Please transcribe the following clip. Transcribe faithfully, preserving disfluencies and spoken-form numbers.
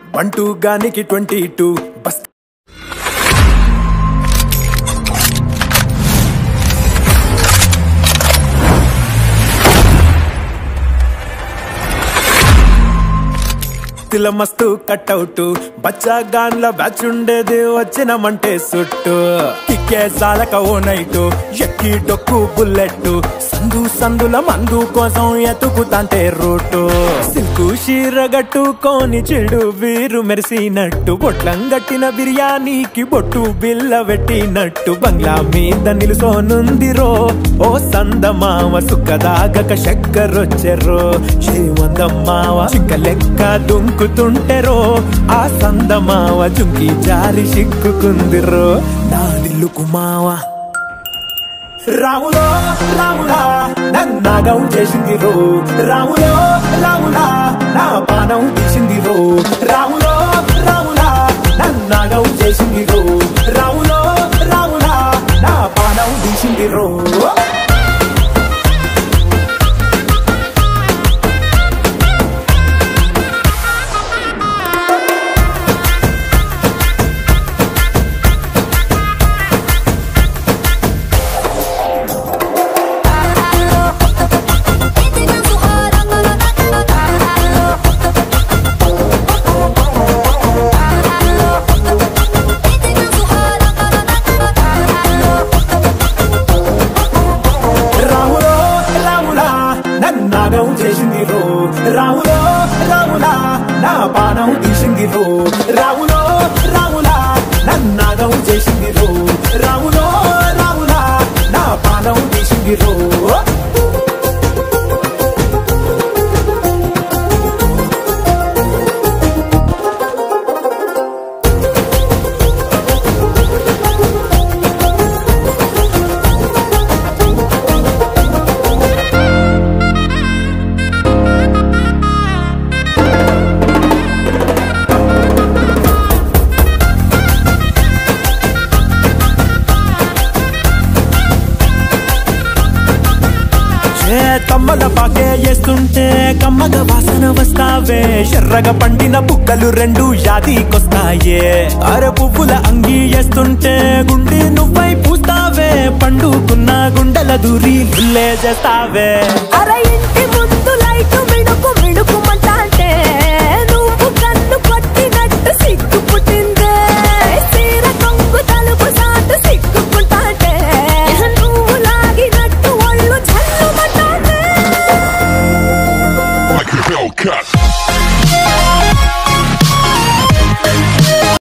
బంటూ గానికి twenty two bus మస్తు cutout బచ్చా గాన్ల బ్యాచ్ ఉండేది వచ్చినమంటే సుట్టు కిక్కే సాలక ఓ నైటు ఎక్కి డొక్కు బుల్లెట్ సందు సందుల మందు కోసం ఎతుకుతాంటే రూటు సిల్కు షీరగట్టుకోని చెడు వీరు మెరిసినట్టు బొట్లం గట్టిన బిర్యానీకి బొట్టు బిల్ల పెట్టినట్టు బంగ్లా మీద నిలుసోనుందిరో ఓ సందమావ సుక్కదాగక చక్కరొచ్చెర్రో శ్రీమందమ్మావ చింక లెక్క దుంకుతుంటెరో ఆ సందమావ జుంకి జారి సిక్కుకుందిరో నాదిల్లుకు మావ రాములో రాములా నన్నాగం చేసింది రో రాములో రాములా నా పానం తీసింది రో రాములో రాములా నన్నాగం చేసింది రో రాములో రాములా నా పానం తీసింది రో చేసింది రో రాములో రాములా నా పానం తీసింది రో రాములో రాములా నన్నాగం చేసింది రో రాములో రాములా నా పానం తీసింది రో కమ్మల పాకే చేస్తుంటే కమ్మగ వాసన వస్తావే ఎర్రగా పండిన బుక్కలు రెండు యాదికొస్తాయే అరే పువ్వుల అంగి చేస్తుంటే గుండి నువ్వై పూస్తావే పండుకున్న గుండెల దూరి గుల్లే చేస్తావే అరే ఇంటి